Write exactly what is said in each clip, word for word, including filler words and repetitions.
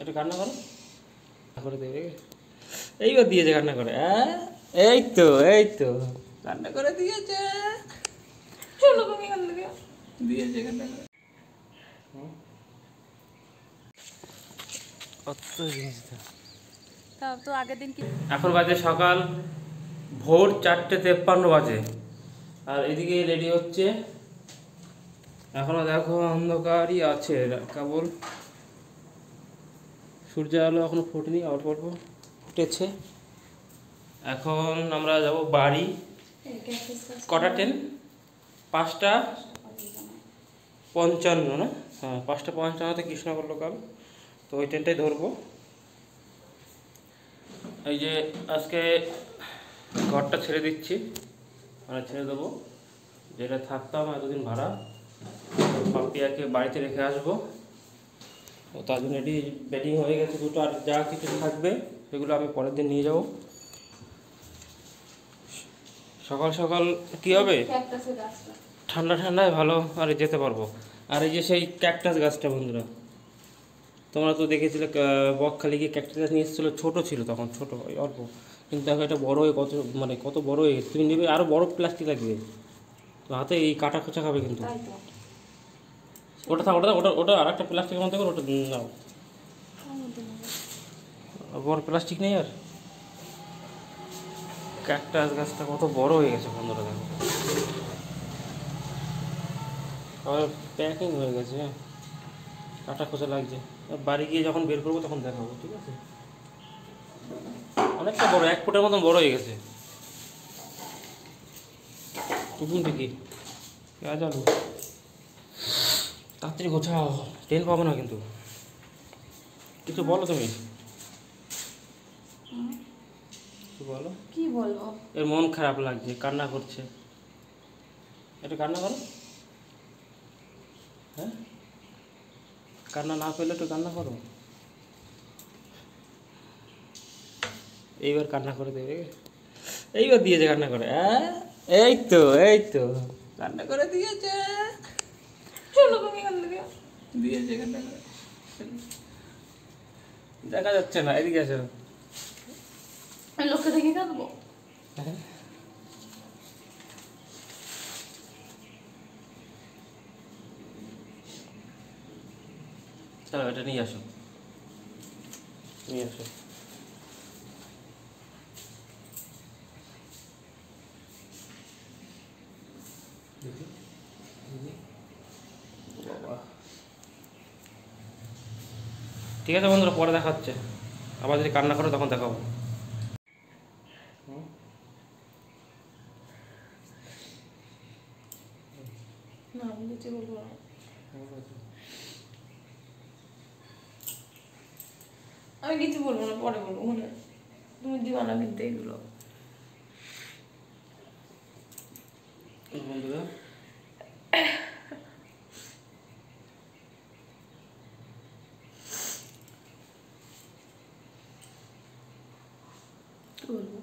একটু কান্না করো করে দেবে এইবার দিয়েছে কান্না করে। হ্যাঁ এই তো এই তো কান্না করে দিয়েছে। চলো তুমি কান্না দিও দিয়েছে কান্না করে। কত জিনিস তাও তো আগের দিন কি এখন বাজে সকাল ভোর চারটে তেপ্পান্ন বাজে, আর এদিকে রেডি হচ্ছে। এখনো দেখো অন্ধকারই আছে, কেবল সূর্য আলো এখনো ফোটেনি, অল্প অল্প ফুটেছে। এখন আমরা যাব বাড়ি। কটা ট্রেন? পাঁচটা পঞ্চান্ন না? হ্যাঁ পাঁচটা পঞ্চান্নতে কৃষ্ণনগর লোকাল, তো ওই ট্রেনটাই ধরবো। এই যে আজকে ঘরটা ছেড়ে দিচ্ছি, মানে ছেড়ে দেবো, যেটা থাকতাম এতদিন ভাড়া, পাপিয়াকে বাড়িতে রেখে আসবো। তো তার জন্য এটি বেডিং হয়ে গেছে দুটো, আর যা কিছু থাকবে সেগুলো আমি পরের দিন নিয়ে যাব। সকাল সকাল কী হবে, ঠান্ডা ঠান্ডায় ভালো আর যেতে পারবো। আর এই যে সেই ক্যাকটাস গাছটা বন্ধুরা, তোমরা তো দেখেছিলে বকখালি গিয়ে ক্যাকটাস গাছ নিয়ে এসেছিলো, ছোটো ছিল তখন, ছোটো অল্প, কিন্তু দেখো এটা বড়ো হয়ে কত, মানে কত বড়ো হয়ে গেছে। তুমি নেবে আরও বড় প্লাস্টিক লাগবে তো, হাতে এই কাটা খোঁচা খাবে কিন্তু। ওটা থাক, ওটা ওটা ওটা আর একটা প্লাস্টিকের মধ্যে করে ওটা নাও, বড় প্লাস্টিক নেই আর। ক্যাকটাস গাছটা কত বড় হয়ে গেছে বন্ধুরা, দেখো আবার প্যাকিং হয়ে গেছে, কাটা খোঁচা লাগছে। বাড়ি গিয়ে যখন বের করবো তখন দেখাবো, ঠিক আছে? অনেকটা বড়, এক ফুটের মতন বড় হয়ে গেছে। টুকুন দেখি পেঁয়াজ আলু তাড়াতাড়ি গোছাও, ট্রেন পাবো না কিন্তু। কিছু বলো তুমি, বলো কি বলবো। এর মন খারাপ লাগছে, কান্না করছে। একটু কান্না করো। হ্যাঁ কান্না না পেলে একটু কান্না করো, এইবার কান্না করে দেবে, এইবার দিয়েছে কান্না করে। হ্যাঁ এই তো এই তো কান্না করে দিয়েছে। চলো তুমি কান্না দিও দিয়েছে কান্না করে, দেখা যাচ্ছে না, এদিকে আসো। লোককে দেখে কাঁদবো। চলো এটা নিয়ে আসো, নিয়ে আসো। ঠিক আছে বন্ধুরা, পরে দেখা হচ্ছে, আবার যদি কান্না করো তখন দেখাবো। না আমি কিছু বলবো না, আমি কিছু বলবো না, পরে বলবো। মনে তুমি দিবা না কিন্তু এগুলো। বন্ধুরা কি বলবো,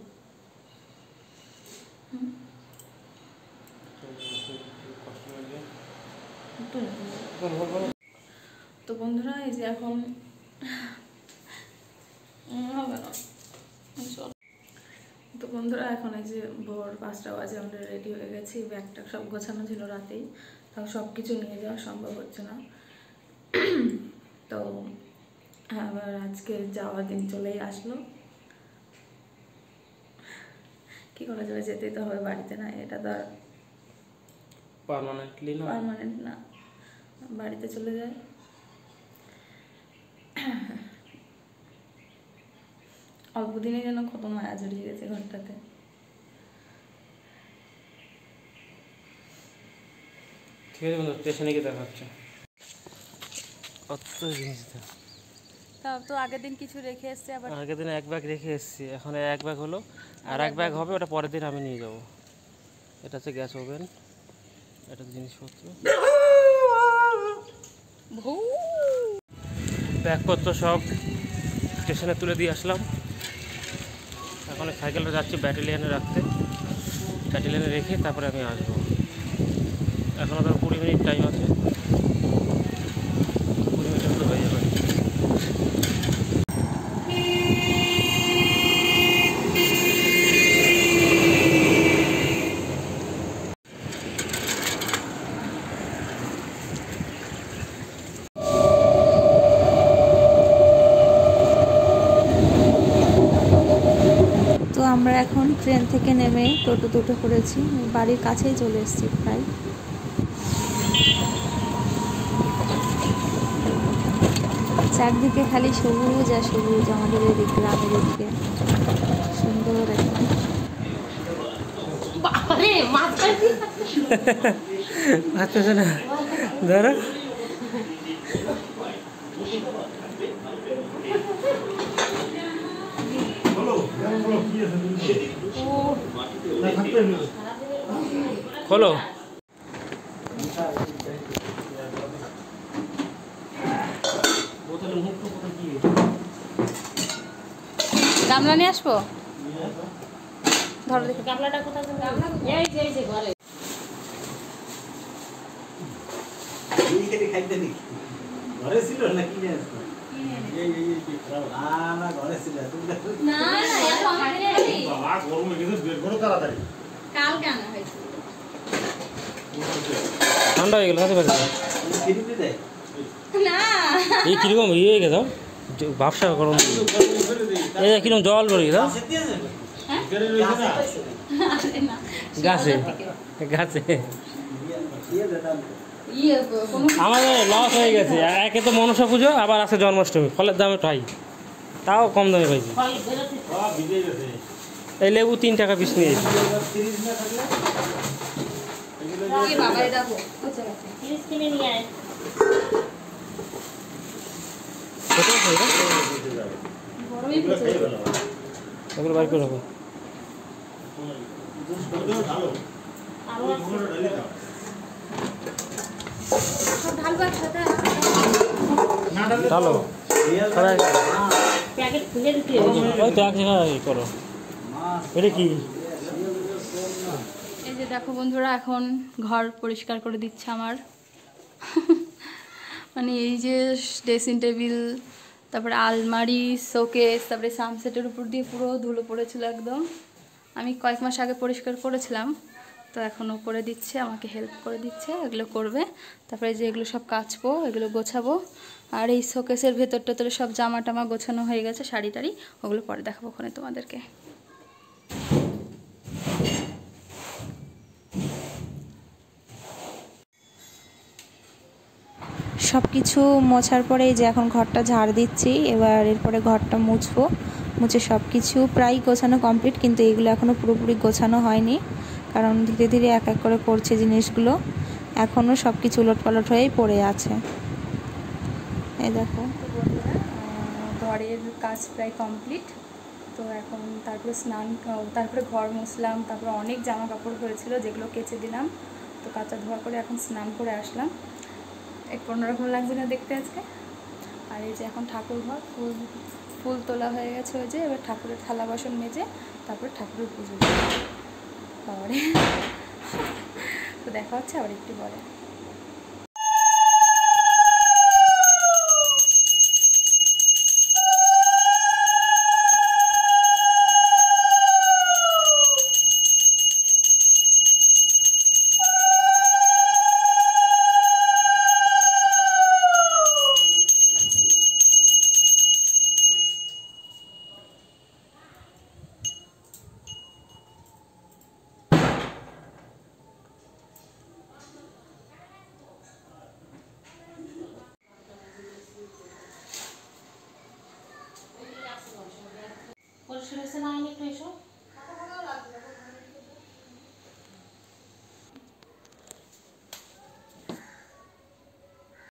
তো বন্ধুরা এই যে এখন হবে না। তো বন্ধুরা এখন এই যে ভোর পাঁচটা বাজে, আমরা রেডি হয়ে গেছি, ব্যাগটা সব গোছানো ছিল রাতেই, তাও সব কিছু নিয়ে যাওয়া সম্ভব হচ্ছে না। তো আবার আজকে যাওয়ার দিন চলেই আসলো, কি করা যাবে, যেতেই তো হবে বাড়িতে, না এটা তো আর পার্মানেন্টলি না, পার্মানেন্ট না, বাড়িতে চলে যায়। অল্প দিনে যেন কত মায়া জড়িয়ে গেছে ঘরটাতে। ঠিক আছে বন্ধু, স্টেশনে গিয়ে দেখা হচ্ছে। কত জিনিস, তাও তো আগের দিন কিছু রেখে এসছে, আবার আগের দিন এক ব্যাগ রেখে এসেছি, এখন এক ব্যাগ হলো, আর এক ব্যাগ হবে, ওটা পরের দিন আমি নিয়ে যাব। এটা হচ্ছে গ্যাস ওভেন, এটা জিনিসপত্র, ব্যাগপত্র সব স্টেশনে তুলে দিয়ে আসলাম। এখন সাইকেলটা যাচ্ছি ব্যাটালিয়ানে রাখতে, ব্যাটালিয়ানে রেখে তারপরে আমি আসবো। এখনও তো কুড়ি মিনিট টাইম আছে, কুড়ি মিনিটের মতো হয়ে যাবে। এখন ট্রেন থেকে নেমে টোটো টোটো করেছি, বাড়ির কাছেই চলে এসেছি প্রায়। চারদিকে খালি সবুজ আর সবুজ, আমাদের এদিকে গ্রামের এদিকে সুন্দর একদম। আচ্ছা না ধরো খোলো। গামলা নিয়ে আসবো, ধরো দেখি গামলাটা কোথায়। এই যে এই যে ঘরে ঘরে ছিল না কিনে আসতো? এই এই এই না ঘরে ছিল না না এত আমাদের বাবা গরমে কিছু বের করো তাড়াতাড়ি। কাল কেন হয়েছে? ঠান্ডা হয়ে গেল হাতে পারে কিনতে দেয় না এই কিরকম ইয়ে হয়ে গেছে ব্যবসা গরম এই কিরকম জল পড়ে গেছে গাছে গাছে আমাদের লস হয়ে গেছে। একে তো মনসা পুজো, আবার আছে জন্মাষ্টমী, ফলের দামে ঠাই, তাও কম দামে পাইছি। এই লেবু তিন টাকা পিস নিয়ে এগুলো বাইর করে রাখো। ঢালো ওই তো এক জায়গায় করো। এটা কি? এই যে দেখো বন্ধুরা, এখন ঘর পরিষ্কার করে দিচ্ছে আমার। মানে এই যে ড্রেসিং টেবিল, তারপরে আলমারি, শোকেস, তারপরে সানসেটের উপর দিয়ে পুরো ধুলো পড়েছিল একদম। আমি কয়েক মাস আগে পরিষ্কার করেছিলাম, তো এখনও করে দিচ্ছে, আমাকে হেল্প করে দিচ্ছে, এগুলো করবে। তারপরে যে এগুলো সব কাচবো, এগুলো গোছাবো। আর এই শোকেসের ভেতর টেতরে সব জামা টামা গোছানো হয়ে গেছে, শাড়ি টাড়ি, ওগুলো পরে দেখাবো ওখানে তোমাদেরকে। সব কিছু মোছার পরে যে এখন ঘরটা ঝাড় দিচ্ছি, এবার এরপরে ঘরটা মুছবো। মুছে সব কিছু প্রায় গোছানো কমপ্লিট, কিন্তু এইগুলো এখনও পুরোপুরি গোছানো হয়নি, কারণ ধীরে ধীরে এক এক করে পড়ছে জিনিসগুলো, এখনও সব কিছু উলটপালট হয়েই পড়ে আছে। এই দেখো ঘরের কাজ প্রায় কমপ্লিট। তো এখন তারপরে স্নান, তারপরে ঘর মুছলাম, তারপরে অনেক জামা কাপড় হয়েছিল যেগুলো কেচে দিলাম। তো কাচা ধোয়া করে এখন স্নান করে আসলাম। এক অন্যরকম লাগছে না দেখতে আজকে। আর এই যে এখন ঠাকুর ঘর ফুল ফুল তোলা হয়ে গেছে, ওই যে এবার ঠাকুরের থালা বাসন মেজে তারপরে ঠাকুরের পুজো পরে। তো দেখা হচ্ছে আবার একটু পরে। পরিষ্কার হয়েছে না? আমি একটু